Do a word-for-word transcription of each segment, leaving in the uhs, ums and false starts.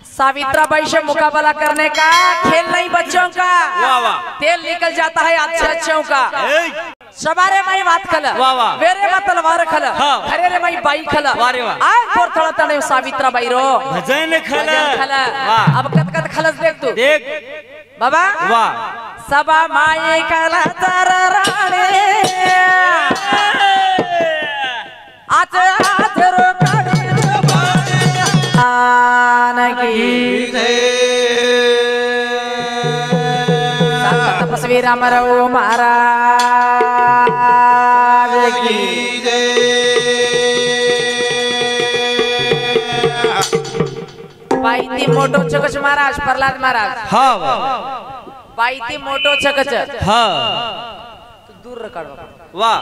सावित्राबाई से मुकाबला करने का खेल नहीं बच्चों का। वाह वाह। तेल निकल जाता है अच्छे अच्छों का। सवारे माई बात खल वेरे मा तलवार खल खरे रे माई बाई खल आय पोर थोड़ा तने सावित्राबाई रो भजन खल खल। अब कत कत खलस देख तू देख बाबा। वाह। सबा माई खल तर राणे आज आज रो काड़ी आनगी तपस्वी राम रो महाराज की पायती मोटो चकच महाराज प्रहलाद महाराज। हाँ पायती मोटो चकच। हाँ तो दूर रखो। वाह।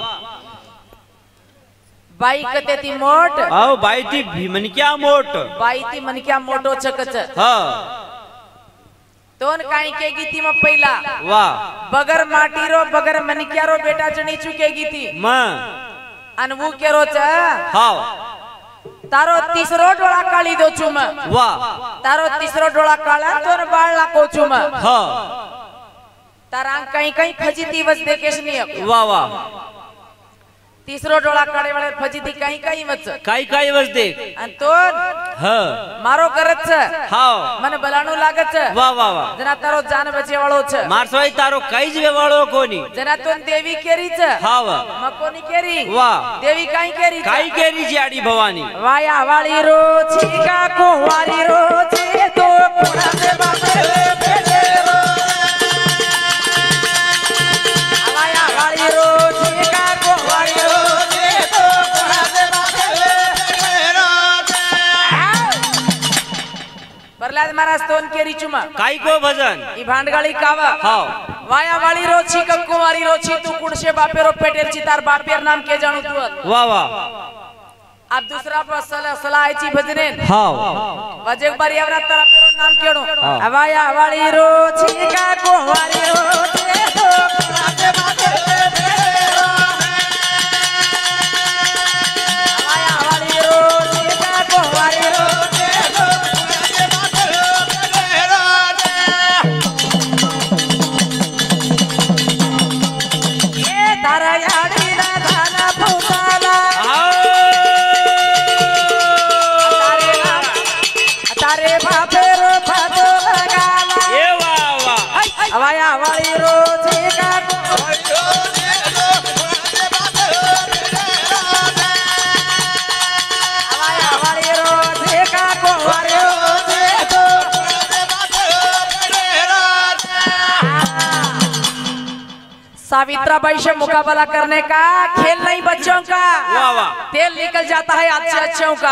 बाई कते ती मोट आओ बाई ती भीमन क्या मोट बाई ती मन क्या मोटो चकच। हाँ तोन काई केगी ती म पहिला। वाह। बगर माटी रो बगर मन क्या रो बेटा चणी चुकेगी थी मां अनवु के रो च। हाँ तारो तीसरो डोळा काली दो चुम। वाह। तारो तीसरो डोळा काला तोर बाळ ला को चुम। हाँ तारा कहीं कहीं फजीती वस देकेश नहीं। वाह वाह। तीसरो डोळा काळे वाले फजीती कहीं कहीं वच काई काई वस देख अन तोर हाँ मारो करत छ। हाँ मन बलाणु लागत छ। वाह वाह वाह। जना तारो जान बचे वाळो छ। मारसवाई तारो काई जवे वाळो कोनी जना तोन देवी केरी छ। हाँ वाह। मकोनी केरी वाह। देवी काई केरी काई केरी जाड़ी भवानी वाया वाली रो छिका कुंवारी रो छे तो पुरा दे बापे बेटे रो वाया वाली रो छिका कुंवारी रो छे तो पुरा दे बापे बेटे रो। प्रहलाद महाराज तोन केरी चुमा काई को भजन ई भांडगाली कावा। हाँ वाया वाली रो छिका कुंवारी रो छी तू कुणसे बापे रो पेटेर छी तार बापेर नाम के जानू तू। वाह वाह। अब दूसरा पर सला सला आईची भजने हाँ वजह बार यावरा तारा पेरो नाम केड़ो वाया वाली रो छिका कुंवारी रो छे तो बाते बाते बेरो वाया वाली रो छिका कुंवारी रो छे तो बाते बाते बेरो ये तारा याड़ी ना दाना फुसाला तारे बापे रो फातो लगाला। ए वाह वाह। वाया वाली रो छिका कुंवारी रो छे तो बाते बाते बेरो वाया वाली रो छिका कुंवारी रो छे तो बाते बाते बेरो। सावित्राबाई से मुकाबला करने का खेल नहीं बच्चों का। वाह वाह। तेल निकल जाता है अच्छे अच्छों का।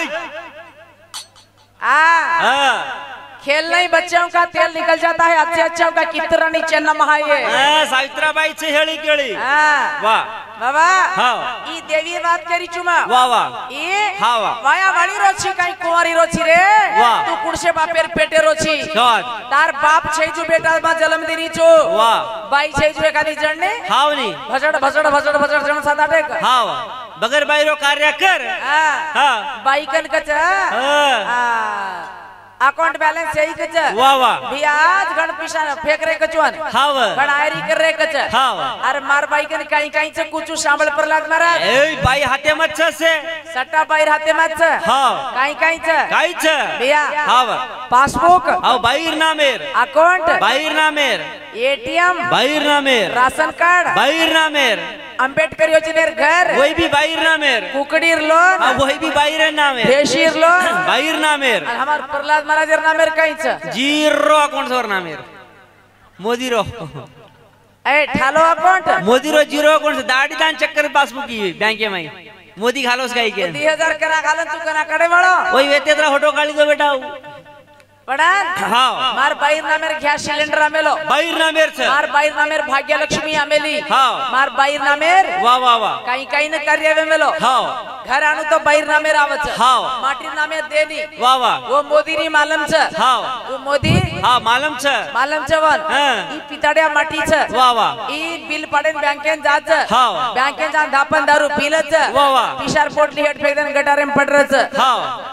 आ हाँ खेल नहीं बच्चों का तेल निकल जाता है अच्छे अच्छों का कितना नीचे नमहाये। हाँ सावित्राबाई से हेली केली वाह बाबा। हाँ ई देवी बात करी चुमा वाह वाह। ई हाँ वाह। वाया वाली रोची काई कुंवारी रोची रे वाह। तू कुणसे बापेर पेटे रोची शाबाश। तार बाप छे जो बेटा मा जन्म दिनी छो। वाह। बाई छे जो एकादी जणने हाँ नी भजड़ भजड़ भजड़ भजड़ जण सादा टेक। हाँ वाह। बगर बाई रो कार्य कर हां हाँ बाई कन कच हाँ अकाउंट बैलेंस सही कच वाह वाह। ब्याज गण पिसा फेंक रे कचवन हाँ वाह। गण आयरी कर रे कच हाँ वाह। अरे मार बाई कन काई काई से कुछ सांभळ प्रहलाद महाराज ए बाई हाथे मत से सट्टा बाई हाथे मत हाँ काई काई छ काई छ बिया हाँ वाह। पासबुक आओ बाईर नामेर अकाउंट बाईर नामेर एटीएम बाईर नामेर राशन कार्ड बाईर नामेर अंबेडकर योजनेर घर वही भी बाईर नामेर कुकड़ीर लोन हाँ वही भी बाईर नामेर देशीर लोन बाईर नामेर हमार प्रहलाद महाराजर नामेर काई छ जीरो अकाउंट सर नामेर मोदी रो ए ठालो अकाउंट मोदी रो जीरो अकाउंट से दाढ़ी दान चक्कर पासबुक की बैंक में मोदी खालोस गाई के दो हज़ार करा खालन तू कना कड़े वालो वही वे तेरा फोटो काली दो बेटा पड़ान हाँ मार बाईर नामेर गैस सिलेंडर आमेलो बाईर नामेर छ मार बाईर नामेर भाग्य लक्ष्मी आमेली हाँ मार बाईर नामेर वाह वाह वाह। काई काई न कार्य वे मेलो हाँ घर आनु तो बाईर नामेर आवच हाँ माटी नामेर देनी वाह वाह। वो मोदी नी मालूम छ हाँ वो मोदी हाँ मालूम छ मालूम छ वन हाँ। ई पिताड्या माटी छ वाह वाह। ई बिल पडेन बैंकेन जात छ हाँ बैंकेन जान धापन दारू पीलत छ वाह वाह। पिशार पोटली हेड फेकदन गटारे में पडरच हाँ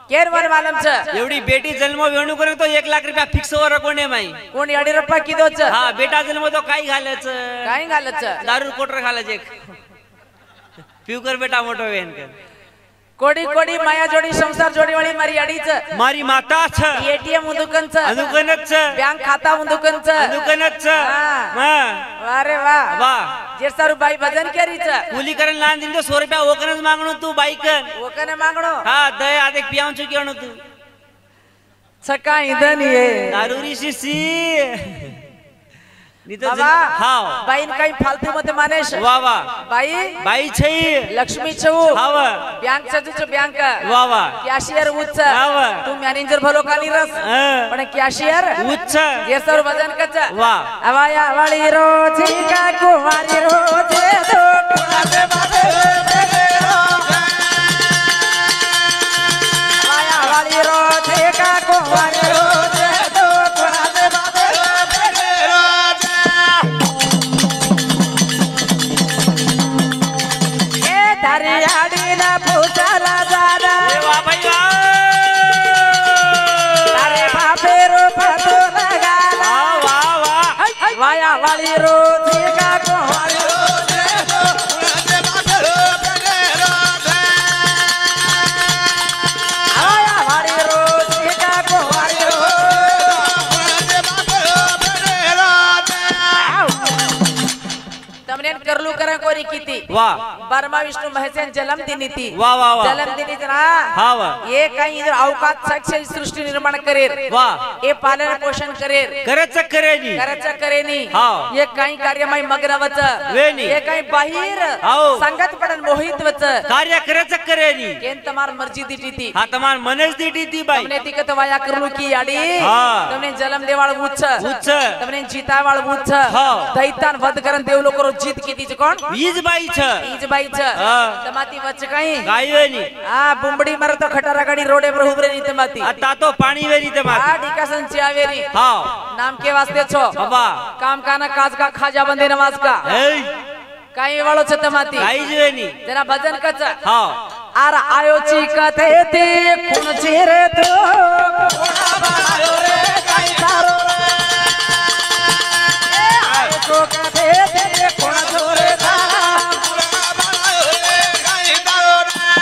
केर वन मालम छ एवढी बेटी जन्म वेणू करे तो एक लाख रुपया फिक्स वर कोणे माई कोण येडिरप्पा किदो छ हा बेटा जन्म तो काही घालच काही घालच दारू कोटर घालच एक पिवकर बेटा मोटो वेन कर कोडी कोडी माया जोडी संसार जोडी वाली मारी अडी छ मारी माता छ एटीएम उंदुकन छ अनुकनच छ बैंक खाता उंदुकन छ अनुकनच छ हां अरे वाह वाह जेसारू बाई भजन केरी छ कुली करन लान दिन तो सौ रुपया ओकनच मागणो तू बाईकन ओकने मागणो हा दय आदे पियाऊं छु केणो तू सकाळी दनिये दारूरी शिशी बाबा हाव बाईन काही फालतू मध्ये मानेश वाह वाह बाई बाई छै लक्ष्मी छौ हाव बैंक छ बैंक वाह वाह कॅशियर उच्च हाव तू मॅनेजर भलो काली रस पण कॅशियर उच्च जेसर वजन कच वाह अवाया वाली रोजी का कुमारी रोजे दो कुणाचे बाबे अवाया वाली रोजी का कुमारी रोजे दो कुणाचे बाबे तारी ना पूछला जाना वाह भाई वाह तारे बापे रो पतो लगाला वाह वाह वाया वाली रोजी का कुमारी रोजे दो कुणाचे बाबे वाया वाली रोजी का कुमारी रोजे तमने करलू करा कोरी किती वाह बर्मा विष्णु महेशन जन्म दिनी थी वाह वाह वाह जन्म दिनी जना हाँ वाह ये कहीं इधर अवकाश साक्षी सृष्टि निर्माण करेर वाह ये पालन पोषण करेर करच करेनी करच करेनी हाँ ये कहीं कार्यमय मग्नवच वेनी ये कहीं बाहिर हाओ संगत पडन मोहित वच कार्य करच करेनी केन तमार मर्जी दिटी थी हाँ तमार मनस दिटी थी भाई तुमने तिकत वाया करलू की याडी हाँ तुमने जन्म देवाळ उच्च उच्च तुमने जीतावाळ उच्च हाँ दैतान वध करन देव लोकरो जीत किती च कोण वीज बाई छ ईज बाई छ हाँ तमाती वच कहीं गाई वेनी आ बुंबडी मार तो खटारा गाडी रोडे पर उभरे नी तमाती आता तो पाणी वेनी तमाती आ डिकासन चियावेरी हाँ नाम के वास्ते छो बाबा काम काना काज का खाजा बंदे नमाज का ए काही वाळो छ तमाती गाई वेनी तेरा भजन कच हाँ आर आयो ची कथे ते कोण चिरे तो कोणा बायो रे काही तारो रे आयो तो कथे ते कोण जोरे तारा कोणा बायो रे काही तारो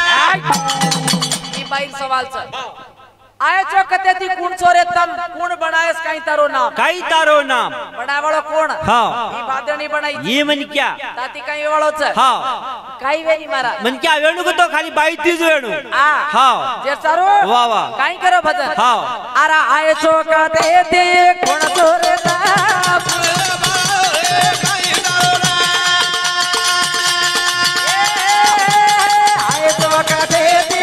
रे ई बाई सवाल छ आयो चो कथे ती कोण चोरे तम कोण बनायस काही तारो नाम काही तारो नाम बनावाळो कोण हाँ ई बादणी बनाई ये मन क्या ताती काही वाळो छ हाँ काही वेनी मारा मन क्या वेणू को तो खाली बाई तीज वेणू आ हाँ जे सारो वाह वाह काही करो भजन हाँ आरा आय चोका ते ते कोण चोरे ता आय चोका ते ते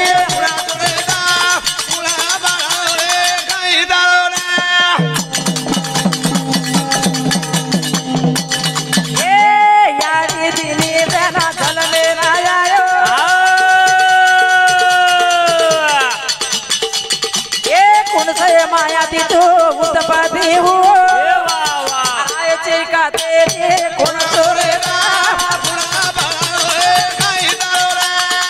माया दी तो उत्पत्ति हो आय चिका तेरे कोण चोरे रा पुणा बाळोरे काही दारोरा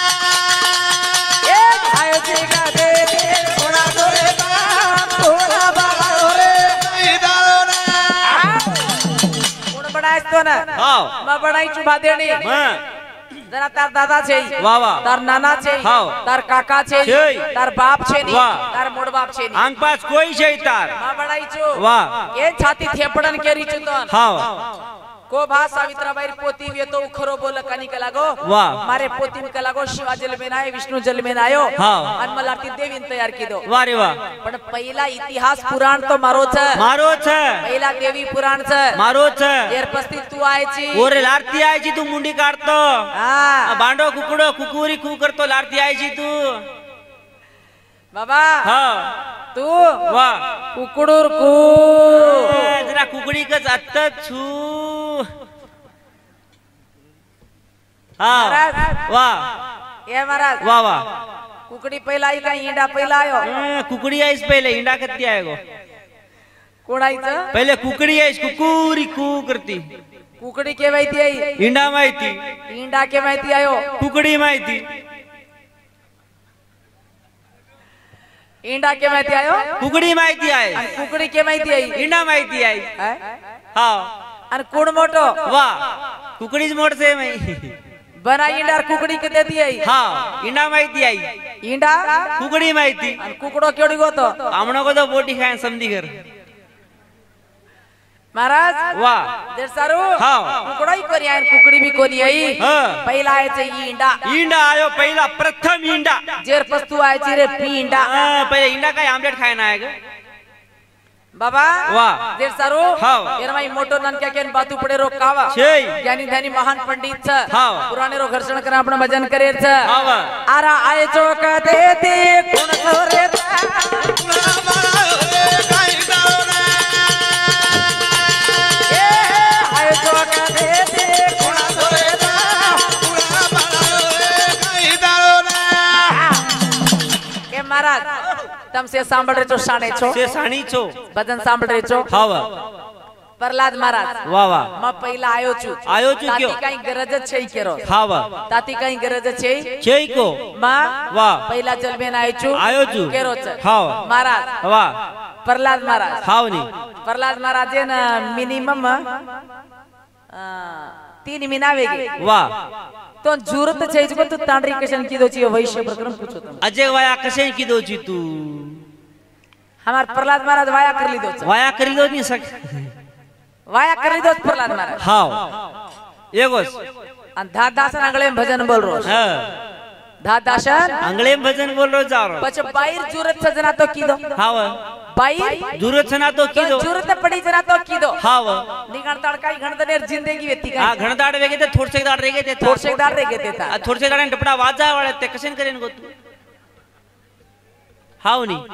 ए आय चिका तेरे कोण चोरे रा पुणा बाळोरे काही दारोरा कोण बनायस तो ना हाँ म बनाई चुबा देणी मैं जना तार दादा छे वाह वाह तार नाना छे हाँ तार काका छे छे तार बाप छे नी वाह तार मोड़ बाप छे नी आंग पास कोई छै तार मा बड़ाई छु वाह ये छाती थेपड़न केरी छु तो हाँ को भा सावित्राबाई पोती वे तो खरो बोल कनी का लागो वाह मारे पोती में लागो शिवा जल में आयो विष्णु जल में आयो हाँ अन्मलाती देवी तैयार की दो वाह रे वाह पण पहिला इतिहास पुराण तो मारो छ मारो छ पहिला देवी पुराण छ मारो छ एर पस्ती तू आयची ओरे लारती आयची तू मुंडी काढतो हां बांडो कुकडो कुकुरी कू करतो लारती आयची तू बाबा हाँ तू वाह कुकुडूर कू जरा कुकडी कच आत्ता छू हाँ वाह ये महाराज वाह वाह कुकड़ी पहिला आई का ईंडा पहिला आयो कुकड़ी आईस पहले ईंडा कत्ती आएगो कोण आईचं पहले कुकड़ी आईस कुकुरी कू करती कुकड़ी के माहिती आई ईंडा माहिती ईंडा के माहिती आयो कुकड़ी माहिती ईंडा के माहिती आयो कुकड़ी माहिती आहे आणि कुकडी के माहिती आई ईंडा माहिती आहे हाय? हा आणि कोण मोठो वा कुकडीच मोडते माई बना ईंडा और कुकडी के देती आई हा ईंडा माहिती आहे ईंडा कुकड़ी माहिती आणि कुकडो केवढी गोतो आमणो को तो बोटी खाए समझी कर महाराज वाह देर सारू हाँ कुकडो ही कोणी आहे कुकडी भी कोणी आई हाँ पहिला आयचे ईंडा ईंडा आयो पहिला प्रथम ईंडा जेर पस्तू आयची रे पींडा हाँ पहिले ईंडा काय आमलेट खायना आहे ग बाबा वाह देर सारू हाँ एरमाई मोटो नन क्या केन बातू पडे रो कावा छे ज्ञानी ध्यानी महान पंडित छ हाँ पुराणे रो घर्षण करा आपण भजन करे छ हाँ आरा आय चोक देते कोण छोरे महाराज तम से सांभळ रे छो शाणे छो से साणी छो भजन सांभळ रे छो हाव प्रहलाद महाराज वाह वाह म पहिला आयो छु आयो छु क्यों ताती काही गरज छै केरो हाव ताती काही गरज छै छै को मा वाह पहिला जलबेन आयो छु आयो छु केरो छ हाव महाराज वाह प्रहलाद महाराज हाव नी प्रहलाद महाराज ने मिनिमम तीन महीना वेगे वाह तो जरूरत छै जको तू तांडरी कशन की दो छी वैश्य प्रक्रम पूछो तुम अजय वाया कसे की दो छी तू हमार प्रहलाद महाराज वाया कर ली दो छ वाया कर लो नहीं सक वाया कर ली दो प्रहलाद महाराज हाव एगोस अन दादासन अंगले में भजन बोल रो हां दादासन अंगले में भजन बोल रो जा रो पछ बाहर जरूरत छ जना तो की दो हाव बाहर जरूरत छना तो की दो जरूरत पड़ी जना तो की दो हाव निगण तड़काई घणदनेर जिंदगी वेती का हां घणदाड़ वेगे ते थोड़से दाड़ रेगे ते थोड़से दाड़ रेगे देता आ थोड़से दाड़ टपड़ा वाजा वाले ते कशन करेन गो तू हाव नी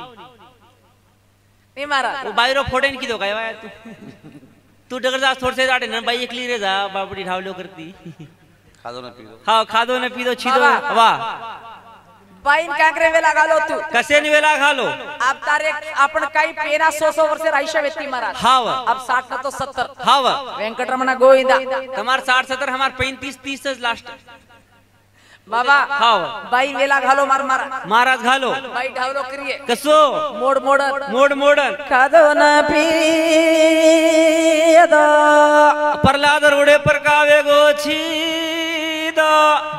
ए महाराज वो बायरो फोड़ेन की दो काय वाया तू तू डगर जा थोड़से दाड़े न बाई एकली रे जा बाबड़ी ढावलो करती खादो न पीदो हां खादो न पीदो छीदो वाह बाइन कांकरे वेला गालो तू कसे नि वेला खालो अब तारे आपण काही पेना सौ सौ वर्ष राईशा वेती महाराज हाव अब साठ न तो सत्तर हाव वेंकटरमण गोविंदा तुम्हार साठ सत्तर हमार पैंतीस तीस लास्ट बाबा हाव बाई वेला घालो मार मारा महाराज घालो बाई ढावलो करिए कसो मोड मोड मोड मोडन खादो न पीदो प्रहलाद रोडे पर कावे गो छीदो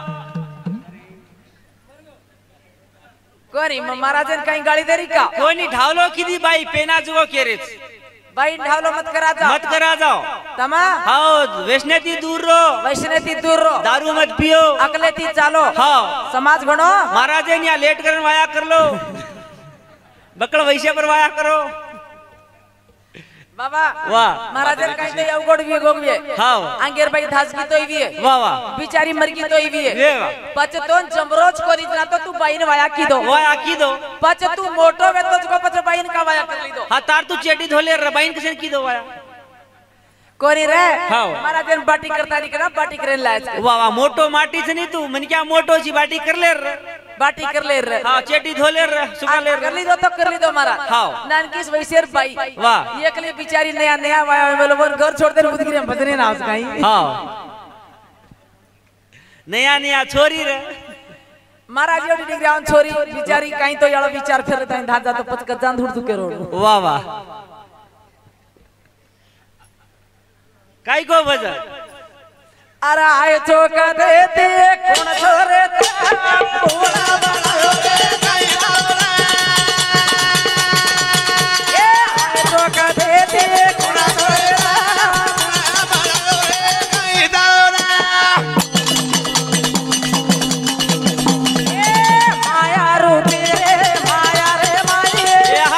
कोणी महाराजन काही गाळी देरी का कोणी ढावलो किती बाई पेना जुगो केरेच बाई ढावलो मत करा जाओ मत करा जाओ तमा हाओ वैष्णती दूर रो वैष्णती दूर रो दारू मत पियो अकलेती चालो हाओ समाज घणो महाराज ने लेट करन वाया कर लो बकड़ वैश्य पर वाया करो बाबा वाह महाराजन काही ते अवघड वी गोगवे हाओ अंगेर बाई धासकी तोय वी वाह वाह बिचारी मरगी तोय वी वे वाह पचतोन जमरोज करी ना तो तू बाईन वाया की दो वाया की दो पच तू मोटो वे तो को पच बाईन का वाया कर ली दो हां तार तू चेटी धोले रबाइन कसे की दो वाया कोरी रे हाओ महाराजन बाटी करता नहीं करा बाटी करे लायच वाह वाह मोटो माटी से नहीं तू मन क्या मोटो ची बाटी कर ले रे बाटी कर ले रे हां चेटी धोले रे सुखा ले कर ली दो तो कर ली दो महाराज हाओ नानकीस वैसेर बाई वाह एकली बिचारी नया नया वाया बोलो बोल घर छोड़ दे बुदगिरी भजने ना उस काई हां नया नया छोरी रे महाराज एवढी डिग्री आऊन छोरी बिचारी काही तो याळो विचार फिरत आहे धाजा तो पचक जान धुड दुके रोड वाह वाह काय को भजन अरे आय चोक देते कोण छोरे पूरा बनाओ रे ए आय चोक देते कोण छोरे ए माया रूपी रे माया रे माये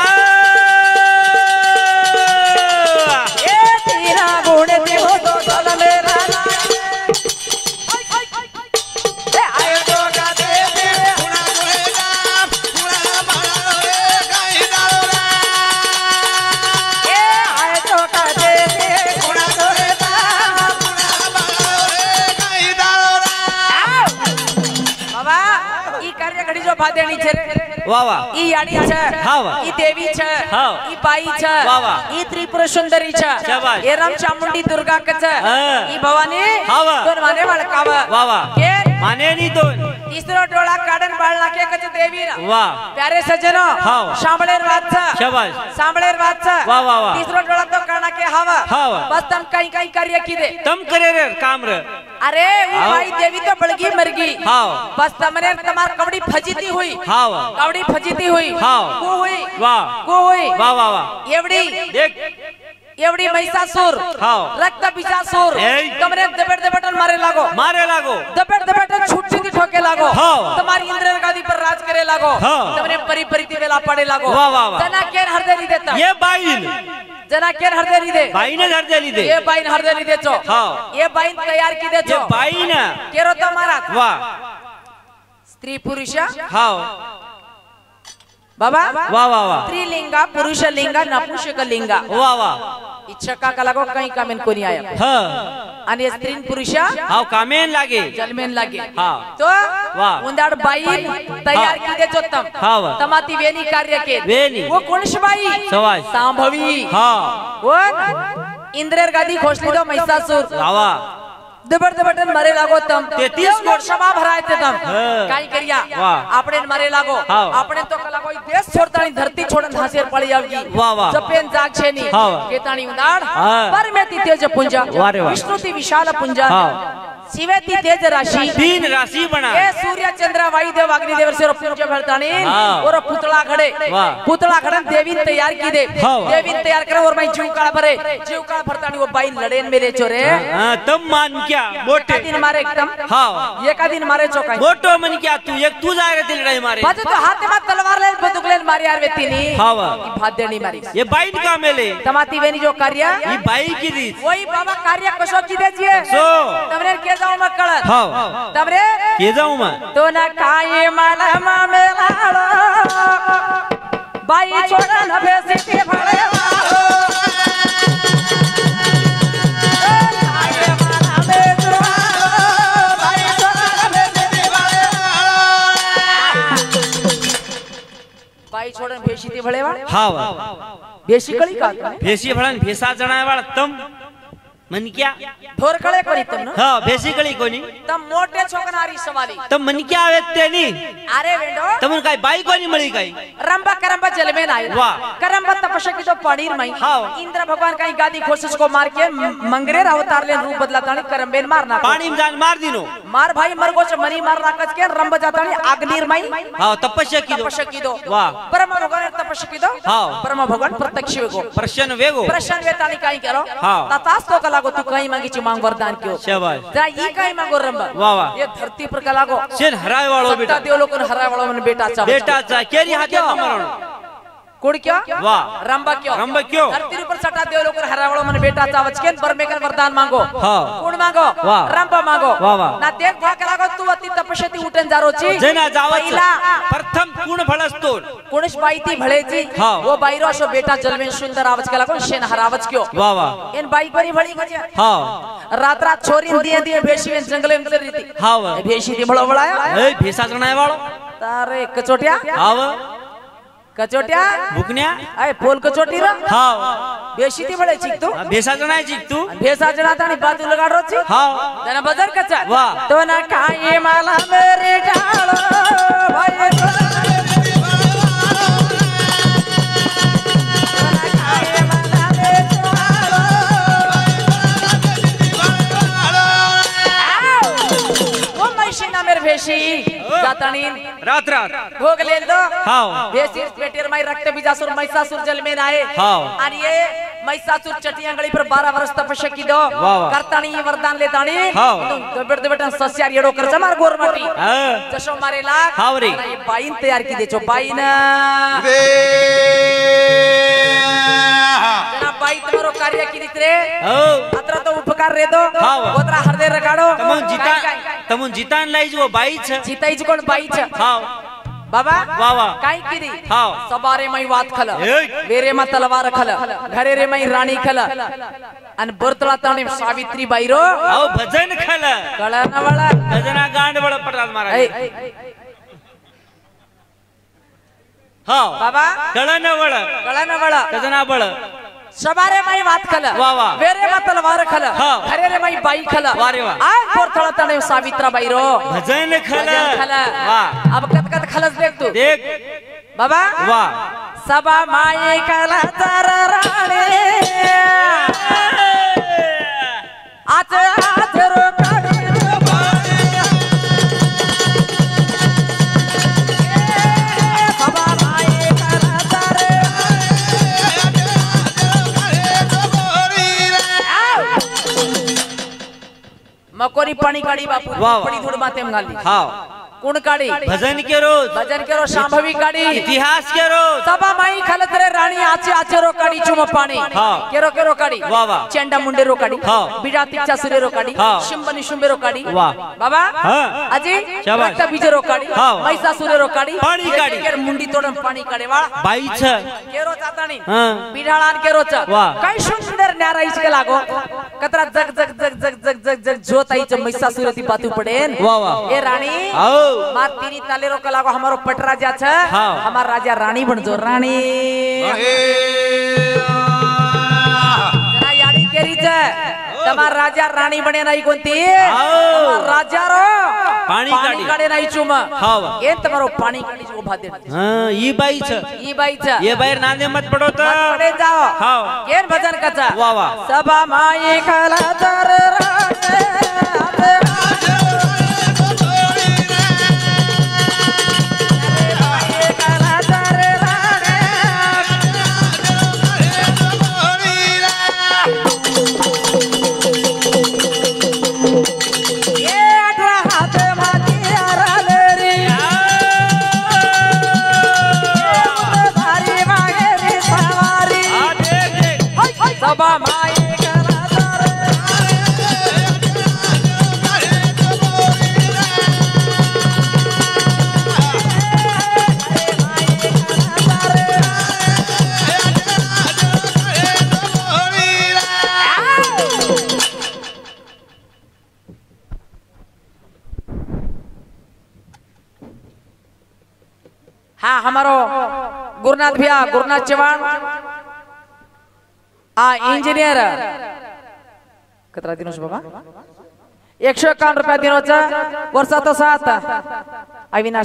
ए तीना गुण देव तो चल मेरा भादेणी छे वा वा ई याडी छ हा वा ई देवी छ हा ई बाई छ वा वा ई त्रिपुर सुंदरी छ शाबाश ये राम चामुंडी दुर्गा क छ हाँ। ई भवानी हा वा दोन माने वाळ काव वा वा के माने नहीं दोन तीसरो डोळा काढन बाळला के कच देवी रा वाह प्यारे सज्जनो हाँ। सांभळेर वात छ शाबाश सांभळेर वात छ वाह वाह वाह तीसरो डोळा तो काढा के हवा हा वा बस तम कहीं कहीं कार्य की दे तम करे रे काम रे अरे वो हाँ। भाई देवी तो बड़गी मरगी हाँ। बस तमने तुम्हार कवड़ी फजीती हुई हाँ कवड़ी फजीती हुई हाँ। को हुई वाह को हुई वाह वाह वाह एवड़ी देख एवड़ी महिषासुर हाँ। रक्त बिजासुर ए। तुमने दबेट दबेटन मारे लागो मारे लागो दबेट दबेटन छुट्टी दी ठोके लागो हाँ। तुम्हारी इंद्र गादी पर राज करे लागो हाँ। तुमने परी परिति वेला पड़े लागो वाह, वाह, वाह। जना केन हरदेली देता ये बाइन जना केन हरदेली दे बाइन हर देली दे ये बाइन हरदेली दे चो हाँ। ये बाइन तैयार की दे ये चो बाइन केरो तुम्हारा वाह स्त्री पुरुष हाँ बाबा वाह वाह वाह स्त्रीलिंगा पुरुष लिंगा नपुंसक लिंगा वाह वाह इच्छा का लागो काही कामेन कोणी आया हाँ आणि स्त्री पुरुष हाँ कामेन लागे जलमेन लागे हाँ। तो वाह। उंदाड बाई तयार की दे जोतम हाँ वाह। तमाती वेणी कार्य के वेणी। वो कोणश बाई सवाज सांभवी हाँ वो इंद्रेर गादी खोसली दो महिषासुर वाह वाह दबड़ दबड़न मरे लागो तम तेतीस कोट क्षमा भराय ते तम हाँ। काई करिया वाह। आपने मरे लागो हाँ। आपने तो कला कोई देश छोड़तानी धरती छोड़न हासिर पड़ी आवगी वाह वाह जपेन जाग छेनी हाँ। केतानी उदाड़ हाँ। परमेति तेज पुंजा वाह रे वाह। विष्णुति विशाल पुंजा हाँ। शिवेति तेज राशि तीन राशि बना ये सूर्य चंद्र वायु देव अग्नि देव से पुंज भरतानी हाँ। और पुतला खड़े वाह। पुतला खड़न देवी तैयार की दे हाँ। देवी तैयार करे और मैं जीव काल भरे जीव काल भरतानी वो बाई लड़ेन मेरे चोरे हाँ, तम मान क्या मोटे दिन मारे एकदम हाँ ये का दिन मारे चौकाई मोटो मन क्या तू एक तू जाएगा दिल लड़ाई मारे बाजू तो हाथ में तलवार ले बंदूक ले मारी यार वेतीनी हाँ वाह भात देनी मारी ये बाइन का मेले तमाती वेनी जो कार्य ये बाई की रीत वही बाबा कार्य कसो की दीजिए सो तमरे के जाऊं मैं कलर हाँ तमरे के जाऊं मैं तो ना काये मालमा मेला बाई छोड़ा न बेसी के भड़े बाई छोड़न भेशी ते भड़े वाले हाँ वाह भेशी कली का भेसी भड़न भेसा जनाए वाला तम मन क्या ठोर कळे करी तम ना हाँ भेसी कली कोनी तम मोटे छोकनारी सवाली तम मन क्या आवे तेनी अरे वेंडो तमन काय बाई कोनी मळी काय रंबा करंबा जल में नाई वाह। करंबा तपस्या की तो पनीर मई हाँ। इंद्र भगवान का गादी खोसस को मार के मंगरेर अवतार ले रूप बदलातानी करंबेन मारना पानी में जान मार दिनो मार भाई मरगो से मनी मार नाकच के रंबा जातानी अग्निर मई हाँ तपस्या की दो तपस्या की दो वाह परम भगवान तपस्या की दो हाँ। परम भगवान प्रत्यक्ष को प्रश्न वेगो प्रश्न वेतानी काई करो हाँ। ततास तो कला को तू कहीं मांगी ची मांग वरदान क्यों शाबाश जा ई काई मांगो रंबा वाह वाह ये धरती पर कला को सेन हराए वालो बेटा देव लोग हराए वालो मन बेटा चा बेटा चा केरी हाथे मरण कुड़ क्या वाह रंबा क्यों रंबा क्यों धरती ऊपर सटा देव लोग हराए वालो मन बेटा चा वचकेन परमेकर वरदान मांगो हाँ। कुड़ मांगो वाह। रंबा मांगो वाह वाह। ना देख भाग लागो तू अति तपस्याती उठन जारोची जेना जावच पहिला प्रथम पूर्ण फलस्तोर कुणश बाईती भळेची हाँ। वो बाईरो सो बेटा जलवेन सुंदर आवच केला कोण शेन हरावच क्यों वाह वाह इन बाई बरी भळी गजे हाँ रात रात छोरी दिए दिए भेशी में जंगल में चली रीति हाँ वाह भेशी दी भळो भळाया ए भेसा जनाए वालो तारे कचोटिया हाँ वाह कचोटिया बुकन्या अय पोल कचोटी रा हाँ बेशी ती भळे चिक तू भेसा जनाए चिक तू भेसा जना तानी बाजू लगाडो ची हाँ जना बाजार कचा वाह। तो ना काये माला मेरे डालो भाई तो ना काये माला मेरे डालो वो मशीना मेरे भेशी जातानी रात रात भोग ले दो हाँ। भेशी पेटेर माई रक्त बीजासुर महिषासुर जल में आए हाँ। आणि ये महिषासुर चटिया गळी पर बारह वर्ष तपस्या की दो वाह वाह। करतानी वरदान लेतानी हाँ। दबेट दबेट सस्यार येडो कर जमार गोरमटी हाँ। जसो मारे लाख हाँ रे। ये बाईन तयार की देचो बाईन जना बाई तुम्हारो कार्य की दित रे ओ अत्र तो उपकार रे दो हाँ वाह। ओतरा हृदय रगाडो तमन जीता तमन जीतान लाई जो बाई छ जीताईच कोण बाई छ हाँ बाबा वाह वाह काय किदी हाँ। सबारे मई वात खल ए। वेरे मा तलवार खल घरे रे मई राणी खल अन बरतला ताणी सावित्री बाईरो आओ भजन खल कळा न वळा भजना गांड बळ पटात मारा ऐ हा बाबा कळ न वळ कळा न वळ कजना बळ सबारे माई वात खल वा वा वेरे मतल वार खल हा. खरे रे माई बाई खल वारे वा आय पोर थोड़ा तणे सावित्रा बाई रो भजन खल भजन खल वा अब कत कत खलस देख तू देख बाबा वा सबा माई खल तर राणे आज आज रो काढी सबा माई खल तर मकोरी पाणी काढी बापू वा वा. पडी धूड माते घाली हा कोण काढी भजन के रोज भजन केरो शांभवी काढी इतिहास के रोज सबा माई खलत रे राणी आचे आचे रो काढी चुम पाणी हा. केरो केरो काढी वा वा. चेंडा मुंडे रो काढी हा. बिडा तिचा सुरे रो काढी हा. शिंबनी शुंबे रो काढी वा. बाबा हा. अजी शाबाश. रक्त बीजे रो काढी हा. मैसा सुरे रो काढी पाणी काढी. केर मुंडी तोडन पाणी काढे वाळा बाईच केरो जातानी हा. बिडाळान केरो च वा. काय सुंदर न्याराईच के लागो कतरा जग जग जग जग जग जग जग जोताईच मैसा सुरे ती बातू पडेन वा वा. ए राणी आओ मार तीनी ताले रो कलागो हमारो पट राजा छ हाँ। हमार राजा रानी बनजो रानी जना याडी केरी छ तमार राजा राणी बने नाही कोणती तमार राजा रो पाणी काढी. काढे नाही चुम हाव. ಏನ್ तमारो पाणी काढी उभा दे हा ई बाईच ई बाई छ ये बाहेर नांदे मत पडो मत तर पडे जाओ हाव. ಏನ್ भजन कचा वा वा सबा माई खला तर राणे सबा माई खला तर हाँ हमारो गुरुनाथ भैया गुरुनाथ चौहान आ इंजिनियर कतरा दिनोस बाबा एकशे एकावन्न रुपया दिनोचा वर्षाचा सात अविनाश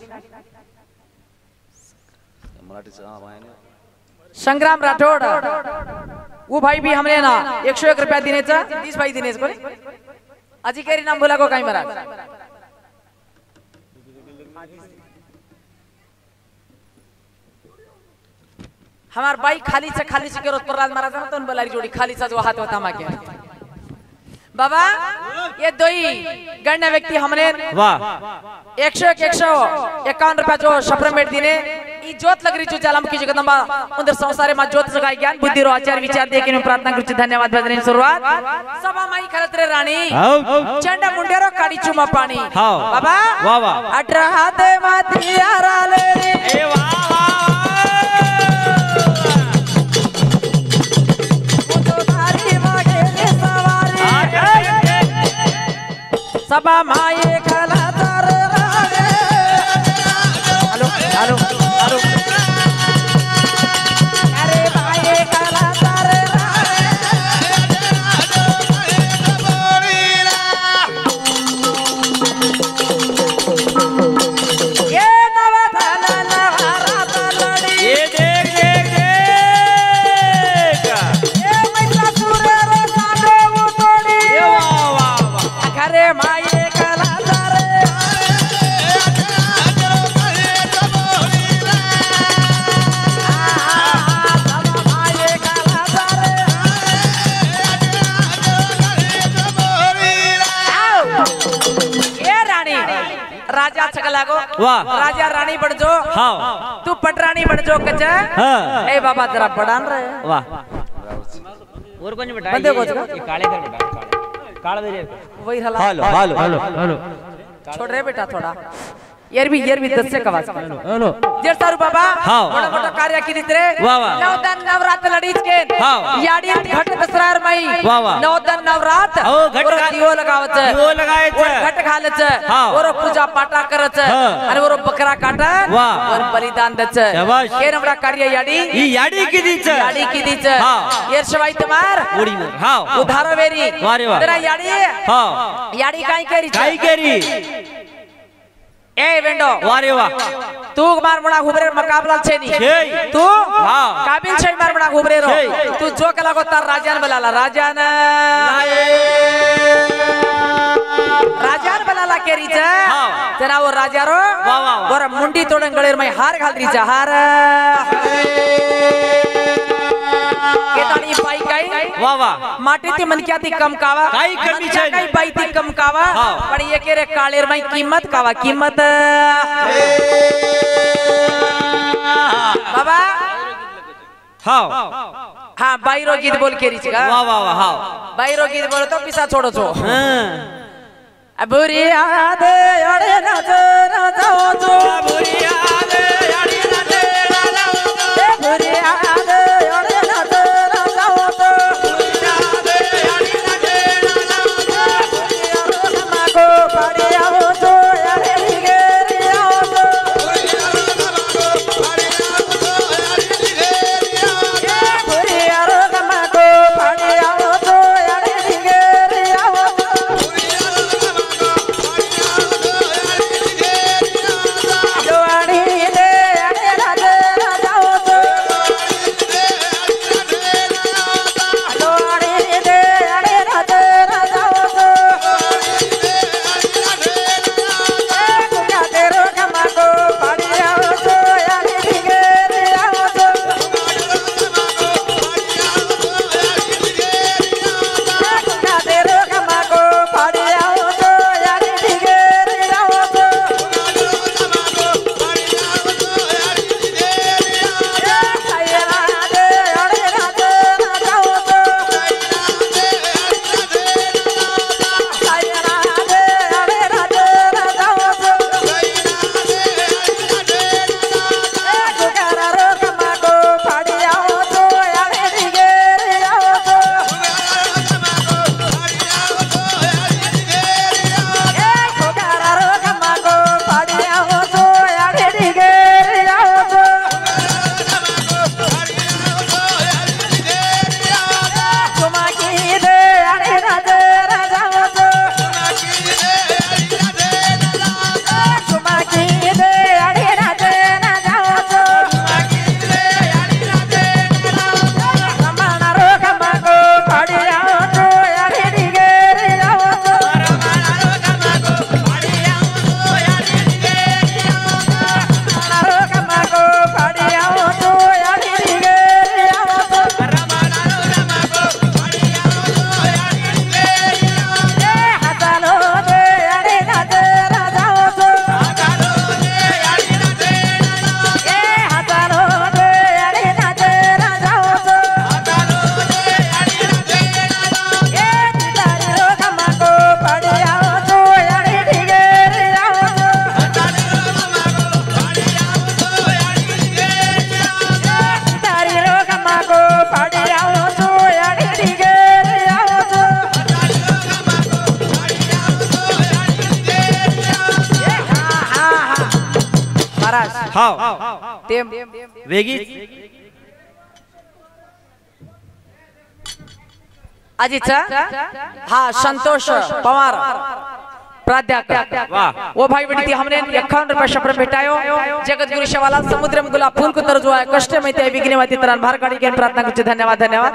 मराठीचं हा माहिती संग्राम राठोड वो भाई भी हमने ना एक सौ एक रुपया दिनेचा तीस भाई दिनेच को अजी केरी नाम बोला को काही महाराज हमार बाई खाली से खाली से केरो प्रहलाद महाराज ना तो बलारी जोड़ी खाली सा जो हाथ होता माके बाबा ये दोई गण्य व्यक्ति हमने वाह एक सौ एक सौ इक्यावन रुपया जो सप्रेमेट दिने ई जोत लग रही जो जालम की जगदंबा उधर संसारे मा जोत जगाई ज्ञान बुद्धि रो आचार विचार दे के प्रार्थना करू धन्यवाद भजन शुरुआत सभा माई खरत रे रानी चंडा मुंडेरो काडी चुमा पानी बाबा वाह वाह अठरा हाथ माती आराले ए वाह सबा माये खला तर राणे हेलो हेलो हेलो अरे माये खला तर राणे ये नवधन नवरात लड़ी ये देख देख देख ये मैला सूर्य रो साडो उतोड़ी ए वाह वाह वाह घरे माये खला तर राजा छगला को वाह राजा रानी बन जो हाँ तू पटरानी बन जो कच्चा हाँ ए बाबा जरा बढ़ान रहे वाह और कौन बेटा बंदे को ये काले कर बेटा काले काले दे वही हला हेलो हेलो हेलो हेलो छोड़ रे बेटा थोड़ा एरवी एरवी दस कवास हेलो जेर सारू बाबा हाँ। मोटा मोटा कार्य की दिसरे वाह, वाह। नौ दिन नवरात्र लड़ीच के हाँ। याडी घट दसरार मई वाह, वाह। नौ दिन नवरात्र ओ, घट और खा- दियो लगावच दियो लगायच। और घट खालच हाँ। और पूजा पाटा करच हाँ। आणि और बकरा काटा वाह। और बलिदान दच शाबाश। के नवरा कार्य याडी ई याडी की दीच याडी की दिच हाँ। येर शिवाय तुम्हार उडी मार हाँ उधारो वेरी वारे वाह। तेरा याडी हाँ याडी काई केरी काय केरी ए वेंडो वारे वाह तू मार बड़ा घुबरे मुकाबला छे नी छे। तू हाँ। काबिल छे मार बड़ा घुबरे रो छे। तू जो कला को तार राजान बलाला राजान राजान बलाला के रीचा हाँ। तेरा वो राजा रो वाह, वाह, वाह। और मुंडी तोड़न गळेर में हार घाल रीचा हार के तानी पाई काई वाह वाह माटी ती मन क्या ती कम कावा काई कमी छे काई पाई ती कम कावा हाँ। पर ये के रे कालेर में कीमत कावा कीमत बाबा हाँ हाँ बाईरो गीत बोल के रीच का वाह वाह वाह हाँ बाईरो गीत बोलो तो पिसा छोड़ो छो हाँ बुरी याद अड़े न न जाओ जो बुरी याद याडी ना दे ना जाओ बुरी याद अड़े न न जाओ जो याद याडी ना दे ना जाओ माको पाड़ी आओ जो यारे गे आओ जो बुरी यारो माको पाड़ी आओ जो यारे गे आओ जोड़ी दे अड़े न दे न जाओ जो जोड़ी दे अड़े न दे न जाओ जो कुका तेरो कमाको पाड़ी आओ जो यारे गे आओ जो कुका तेरो कमाको पाड़ी आओ जो यारे गे आओ जो सायरा दे अड़े न दे न जाओ जो सायरा दे अड़े न दे न जाओ जो कुकारा रो कमाको पाड़ी आओ जो यारे गे आओ जो कुकारा रो कमाको पाड़ी आओ जो यारे गे आओ जो सुमाकी दे अड़े न दे न जाओ जो सुमाकी दे अड़े न दे न जाओ जो रमण रो कमाको पाड़ी आओ जो यारे गे आओ जो रमण रो कमाको पाड़ी आओ जो यारे गे आओ जो हजालो दे अड़े न दे न जाओ जो ए हजालो दे अड़े न दे न जाओ जो ए तारी रो कमाको पाड़ी आओ जो यारे गे आओ जो तारी रो कमाको पाड़ी आओ जो यारे गे आओ जो हाँ हाँ हाँ महाराज हाँ तेम वेगी अजितचा हाँ संतोष पवार प्राध्यापक वाह वो भाई बेटी हमने एकावन्न रुपये शपथ भेटायो जगत गुरु शवाला समुद्र में गुलाब फूल को तरजो है कष्ट में ते विघ्नवती तरन भार काढ़ी के प्रार्थना कुछ धन्यवाद धन्यवाद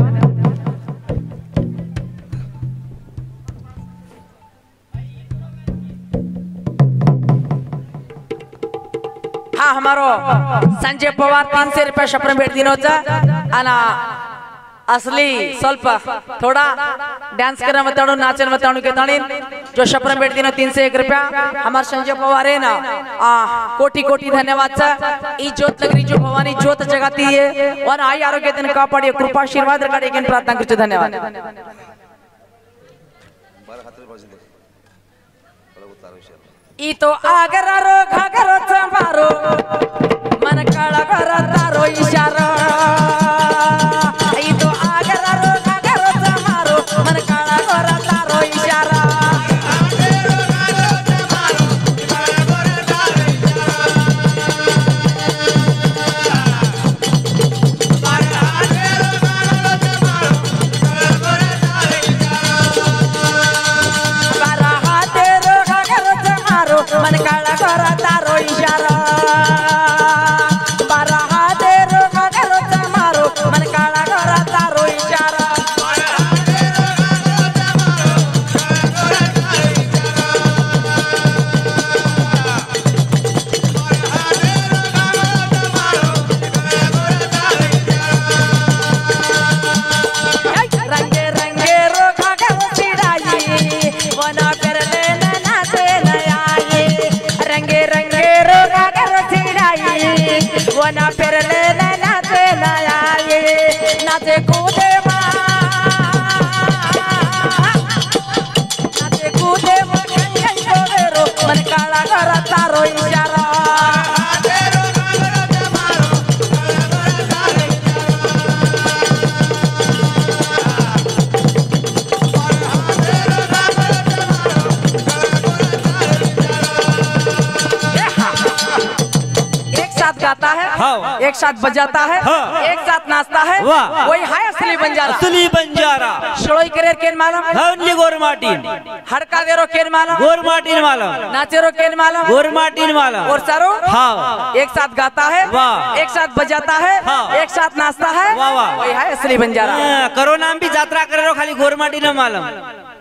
हाँ हमारो संजय पवार तीन सौ रुपये शपथ भेट दिनो आना असली ಸ್ವಲ್ಪ थोड़ा डांस करना बताऊं नाचन बताऊं के तानी जो शपथ भेट दिनो तीन सौ एक रुपया हमार संजय पवार है ना आ कोटि कोटि धन्यवाद सा ई ज्योत लगरी जो भवानी ज्योत जगाती है और आई आरोग्य दिन कापाड़ी कृपा आशीर्वाद रखाड़ी के प्रार्थना करते धन्यवाद बारह हाथ में बाजी दे बड़ा उतार विषय ई तो आगरारो घागरो चमारो मन काळा करतारो इशारा ई तो आगरारो घागरो चमारो मन काळा करतारो इशारा मन काळा करतारो इशारा बारा हातेरो घागरो चमारो मन काळा करतारो इशारा रंगे रंगे रो घागरो चिडाई वना पेरले नाचे नयाई रंगे रंगे रो घागरो चिडाई वना पेरले नाचे नयाई नाचे कूदे मा नाचे कूदे मा रो मन काळा करतारो इशारा गाता है हाँ। एक साथ बजाता है हाँ। एक साथ नाचता है वाह। वही है असली बंजारा असली बंजारा शोई करे केन मालूम ओनली गोरमाटीन हड़का देरो केन मालूम गोरमाटीन मालूम नाचेरो केन मालूम गोरमाटीन मालूम और सारो हाँ। एक साथ गाता है वाह। एक साथ बजाता है हाँ। एक साथ नाचता है वाह, वाह। वही है असली बंजारा हाँ, कोरोना में भी यात्रा करे रो खाली गोरमाटीन मालूम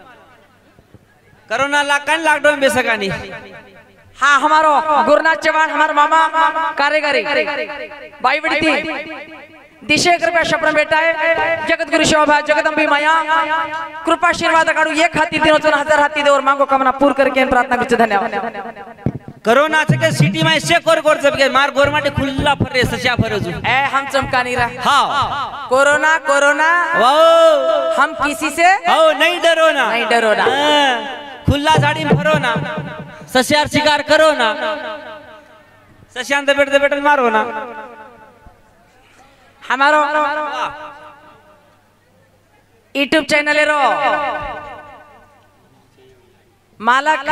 कोरोना लॉकडाउन लॉकडाउन बेसकानी हाँ हमारो गुरुनाथ चौहान हमारे मामा कारीगरी भाई बड़ी थी दिशे कृपा शप्न बेटा है जगत गुरु शोभा जगदम्बी माया कृपा आशीर्वाद काढू एक हाती दिनो चोन हजार हाती दे और मांगो कामना पूर्ण करके प्रार्थना करते धन्यवाद कोरोना से सिटी में से कोर कोर सब के मार गोरमाटी खुल्ला फरे सचा फरजू ए हम चमका नहीं रहा हाँ कोरोना कोरोना वाओ हम किसी से आओ नहीं डरो ना नहीं डरो ना खुला झाड़ी में फरो ना सस्यार शिकार करो ना सस्यांत बैठते बैठते मारो ना हमारो यूट्यूब चैनल रो मालक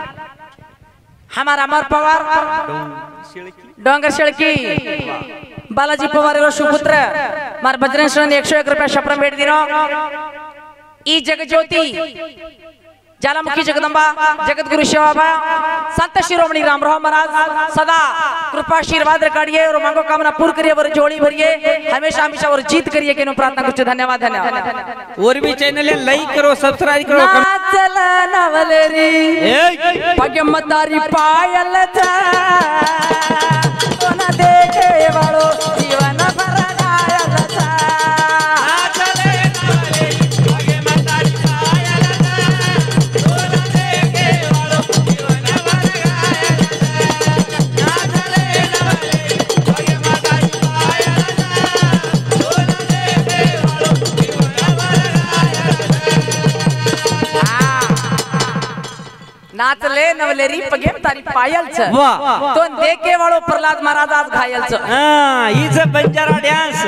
हमारा अमर पवार डोंगर शेळकी बालाजी पवार रो सुपुत्र मार बजरंग शरण एक सौ एक रुपया शप्न भेट दिनो ई जग ज्योति ज्वालामुखी जगदंबा जगत गुरु सेवा संत शिरोमणि रामराव महाराज सदा कृपा आशीर्वाद रखिए और मांगो कामना पूर्ण करिए और जोड़ी भरिए हमेशा हमेशा और जीत करिए के प्रार्थना करते धन्यवाद धन्यवाद और भी चैनल लाइक करो सब्सक्राइब करो नाचल नवलरी पगमतारी पायल जा सोना देखे वालो जीवन भर गायल जा नाच ले नवलेरी पगे तारी पायल छ वाह तो देखे वालो प्रहलाद महाराज आज घायल छ हां ई जे बंजारा डांस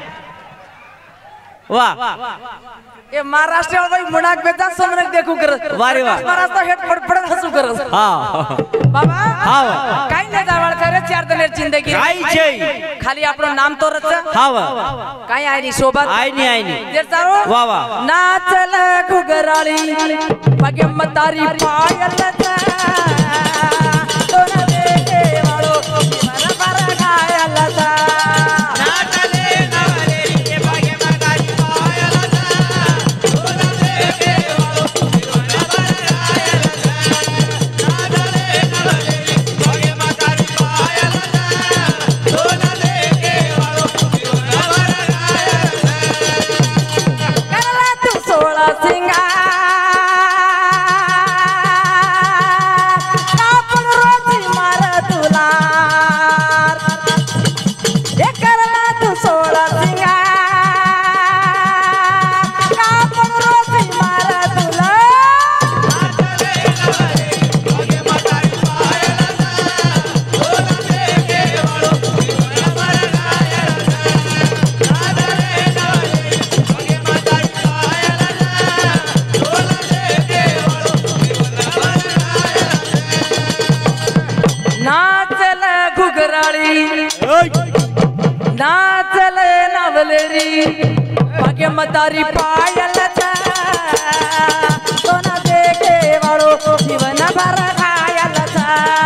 वाह ये महाराष्ट्र भाई मुनाक बेटा समरक देखू कर वारे वाह महाराज तो हेड फडफड हसू कर हां बाबा हां काय नाही जावळ करे चार दिनेर जिंदगी काय छै खाली आपलो नाम तो रच हां काय आहे नी सोबत आय नी आय नी जर सारो वाह वाह नाचल घुगराळी पगे मतारी पायल जा तोना देखे वालो जीवन भर गायल जा नवलेरी भाग्य मतारी पायल छा सोना देखे वालो जीवन भर घायल छा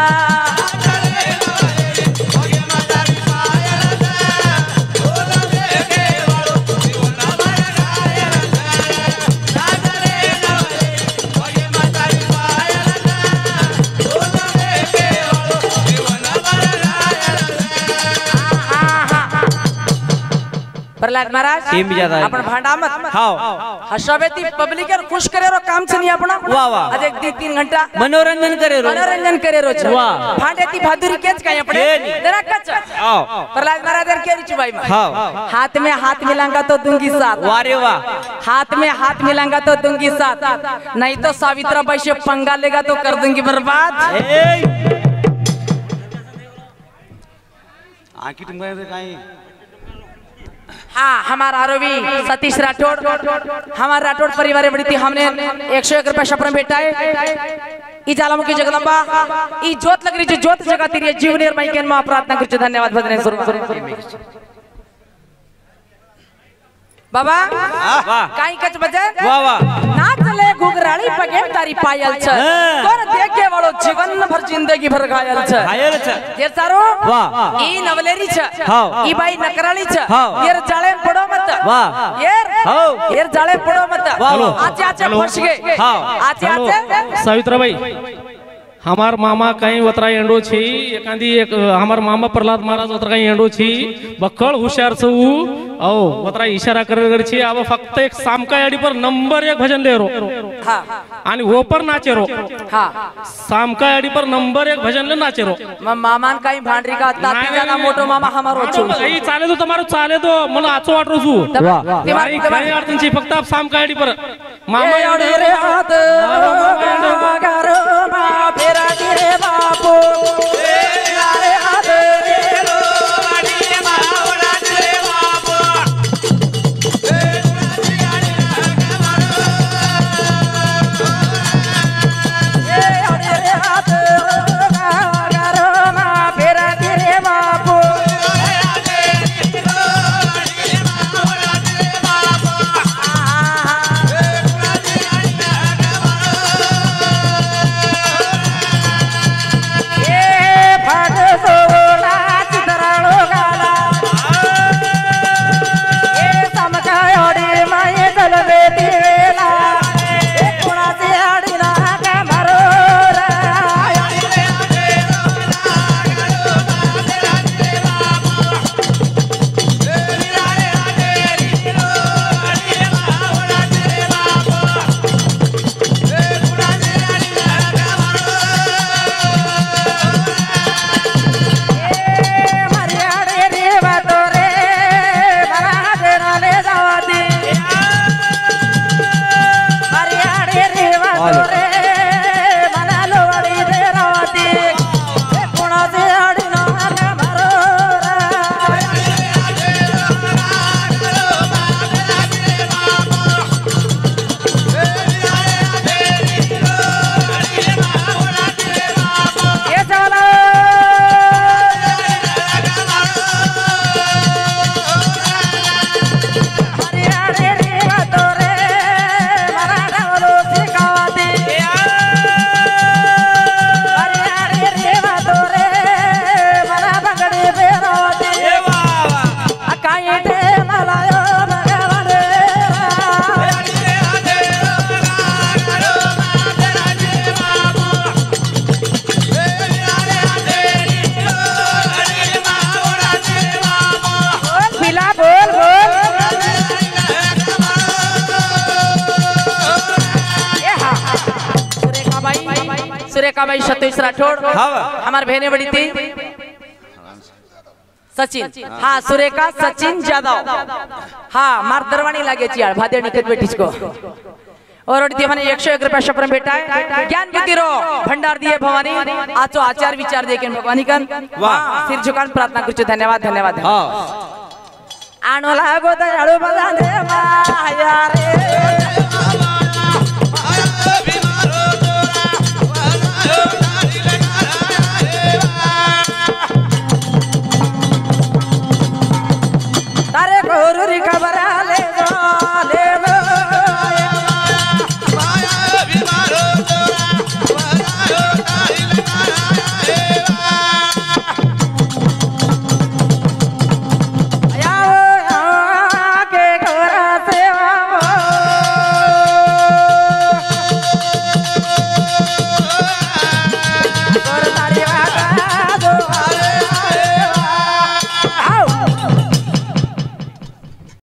प्रहलाद महाराज टीम भी ज्यादा है। अपन भांडा मत हां हसबेती पब्लिक और खुश करे रो काम से नहीं अपना वाह वाह आज एक दिन तीन घंटा मनोरंजन करे रो मनोरंजन करे रो छ वाह भांडेती बहादुरी केच काय अपने जरा कच आओ प्रहलाद महाराज के रिचु भाई हां हाथ में हाथ मिलाऊंगा तो दूंगी साथ वाह रे वाह हाथ में हाथ मिलाऊंगा तो दूंगी साथ नहीं तो सावित्रा बाई से पंगा लेगा तो कर दूंगी बर्बाद आंकी तुम गए थे कहीं हाँ हमारा आरोपी सतीश राठौड़ हमारा राठौड़ परिवार बड़ी थी हमने एक सौ एक रुपया सपना बेटा है ई ज्वालामुखी जगदम्बा ई ज्योत लग रही जो ज्योत जगाती रही जीवनी और माइकेन मां प्रार्थना कुछ धन्यवाद भजने सुर बाबा वाह काई कच बजे वाह वाह ना चले घुघराड़ी पगे तारी पायल छ तोर देखे वालो जीवन भर जिंदगी भर घायल छ घायल छ ये सारो वाह ई नवलेरी छ हां ई बाई नकराली छ हां ये जाले पड़ो मत वाह येर हां ये जाले पड़ो मत वाह आचे आचे फंस गए हां आचे आचे सावित्रा भाई हमार मामा कहीं उतरा एंडो छी एकांदी एक हमार मामा प्रहलाद महाराज उतरा कहीं एंडो छी बक्कळ हुशार छू औ उतरा इशारा करे गड छी अब फक्त एक सामका याडी पर नंबर एक भजन ले रो हां आणि वो पर नाचे रो हां सामका याडी पर नंबर एक भजन ले नाचे रो मामान काही भांडरी का ताती जाना मोटो मामा हमारो छू ई चाले तो तुम्हारो चाले तो मला आचो वाटरो छू वाह काही अडचण छी फक्त आप सामका याडी पर मामा याडी रे हात गारो मा फेरा रे बापू रे हात रे रो वाडी मावडा रे बापू ए याडी रे हात गारो मा फेरा रे बापू सुरेखा भाई सतीश राठौड़ हमारे बहने बड़ी थी सचिन हाँ सुरेखा सचिन जादव हाँ मार दरवानी लागे चियाड़ भादे निकट बेटी को और मैंने एक सौ एक रुपया सपन बेटा है ज्ञान बुद्धि रो भंडार दिए भवानी आचो आचार विचार देखे भगवानी कन सिर झुकान प्रार्थना कुछ धन्यवाद धन्यवाद आनो लागो दयाळु बजाने माया रे तारे जरूरी खबर